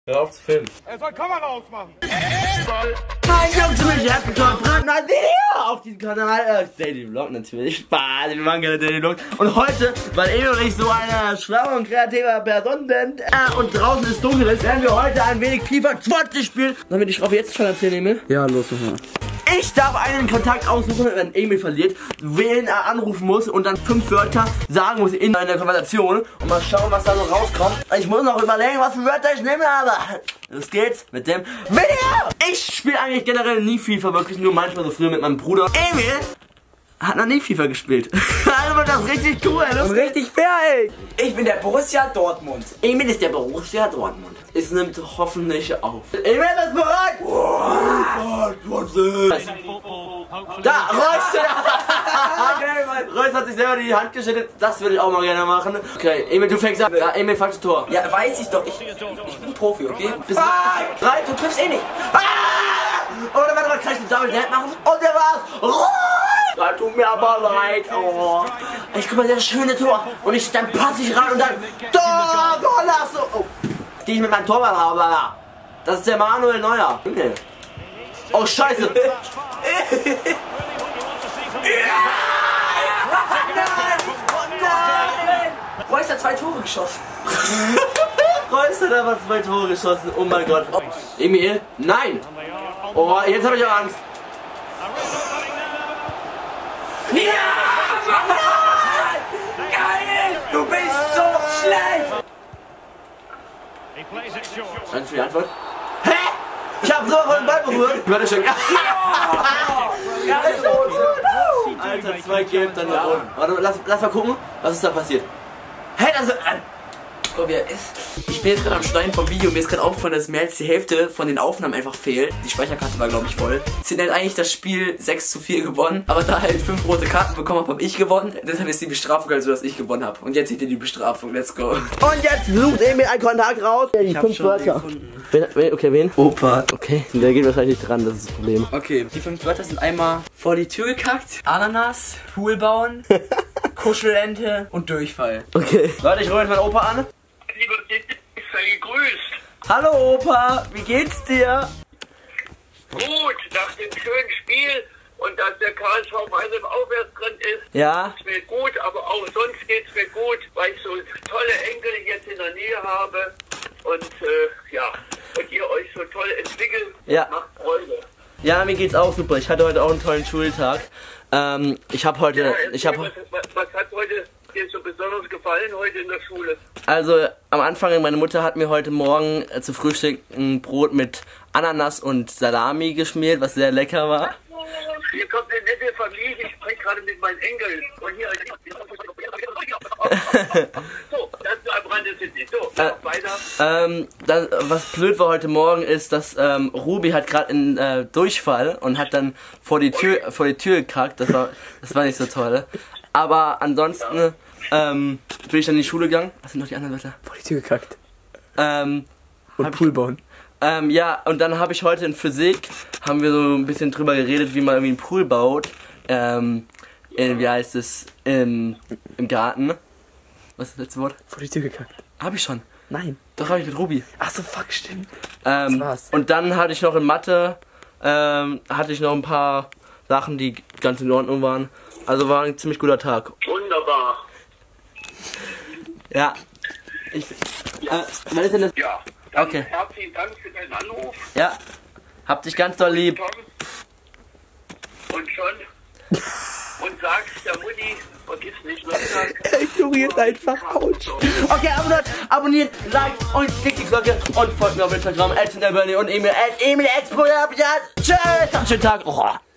Hör auf zu filmen. Er soll Kamera ausmachen. Mein Jungs, ich hab ein neues Video auf diesem Kanal. Daily Vlog natürlich. Spaß, wir machen gerne Daily Vlog. Und heute, weil Emil und ich so eine schlaue und kreative Person sind und draußen ist dunkel ist, werden wir heute ein wenig FIFA 20 spielen. Sollen wir die Strafe jetzt schon erzählen, Emil? Ja, los nochmal. Ich darf einen Kontakt aussuchen, wenn Emil verliert, wen er anrufen muss und dann 5 Wörter sagen muss in einer Konversation und mal schauen, was da so rauskommt. Ich muss noch überlegen, was für Wörter ich nehme, aber los geht's mit dem Video! Ich spiele eigentlich generell nie FIFA, wirklich nur manchmal so früher mit meinem Bruder. Emil hat noch nie FIFA gespielt. Also wird das richtig cool, Und richtig fair, ey. Ich bin der Borussia Dortmund. Emil ist der Borussia Dortmund. Es nimmt hoffentlich auf. Emil ist bereit! Da, Reus! Reus hat sich selber die Hand geschüttelt. Das würde ich auch mal gerne machen. Okay, Emil, du fängst an. Ja, Emil, falsches Tor. Ja, weiß ich doch. Ich bin Profi, okay? Bis 3, du triffst eh nicht. Oder warte mal, kann ich einen Double Dab machen? Und der war's. Da tut mir aber leid. Oh. Ich guck mal, das schöne Tor. Und dann passe ich rein und dann Tor, Golasso. Oh. Die ich mit meinem Torwart habe. Das ist der Manuel Neuer. Oh, scheiße. Reus hat 2 Tore geschossen. Reus hat aber 2 Tore geschossen. Oh mein Gott. Emil? Nein. Oh, jetzt habe ich auch Angst. Ja! Geil! Du bist so schlecht! Danke für die Antwort. Hä? Ich hab so von den Ball berührt. Warte schon. Alter, 2 Gelb, dann da unten. Warte, lass mal gucken, was ist da passiert. Hä, das Guck, wie er ist. Ich bin jetzt gerade am Schneiden vom Video. Mir ist gerade aufgefallen, dass mehr als die Hälfte von den Aufnahmen einfach fehlt. Die Speicherkarte war, glaube ich, voll. Sie hätten halt eigentlich das Spiel 6:4 gewonnen. Aber da halt 5 rote Karten bekommen habe, habe ich gewonnen. Deshalb ist die Bestrafung halt so, dass ich gewonnen habe. Und jetzt seht ihr die Bestrafung. Let's go. Und jetzt sucht Emil einen Kontakt raus. Ja, die 5 Wörter. Okay, wen? Opa. Okay, der geht wahrscheinlich nicht dran, das ist das Problem. Okay, die 5 Wörter sind einmal vor die Tür gekackt, Ananas, Pool bauen, Kuschelente und Durchfall. Okay. Leute, ich rufe jetzt meinen Opa an. Lieber Dick, sei gegrüßt. Hallo Opa, wie geht's dir? Gut, nach dem schönen Spiel und dass der KSV weiter im Aufwärtstrend ist, Ja. ist mir gut, aber auch sonst geht's mir gut, weil ich so tolle Enkel jetzt in der Nähe habe und ja, und ihr euch so toll entwickelt. Ja. Macht Freude. Ja, mir geht's auch super. Ich hatte heute auch einen tollen Schultag. Ich habe heute, Was hat heute dir so besonders gefallen heute in der Schule? also am Anfang, meine Mutter hat mir heute Morgen zu Frühstück ein Brot mit Ananas und Salami geschmiert, was sehr lecker war. Hier kommt eine nette Familie, ich spreche gerade mit meinen Enkeln. Und hier... So, das ist am Rande sind die. So, weiter. Was blöd war heute Morgen ist, dass Ruby hat gerade einen Durchfall und hat dann vor die Tür gekackt. Das war nicht so toll. Aber ansonsten bin ich dann in die Schule gegangen. Was sind noch die anderen Wörter? Vor die Tür gekackt. Und Pool bauen. Ja, und dann habe ich heute in Physik, haben wir so ein bisschen drüber geredet, wie man irgendwie einen Pool baut. Wie heißt es? Im Garten. Was ist das letzte Wort? Vor die Tür gekackt. Hab ich schon. Nein. Doch, habe ich mit Ruby. Achso, fuck, stimmt. war's. Und dann hatte ich noch in Mathe, hatte ich noch ein paar Sachen, die ganz in Ordnung waren. Also war ein ziemlich guter Tag. Wunderbar. Ja. Was ist denn das? Ja. Dann Okay. herzlichen Dank für deinen Anruf. Ja. Hab dich ganz doll lieb. Tom. Und schon. Und sagst der Mutti, vergiss nicht, was sagt. Er ignoriert einfach Couch. Okay, abonniert, liked und klickt die Glocke und folgt mir auf Instagram, @bernie und Emil, @Emil_. Tschüss, habt einen schönen Tag. Oh.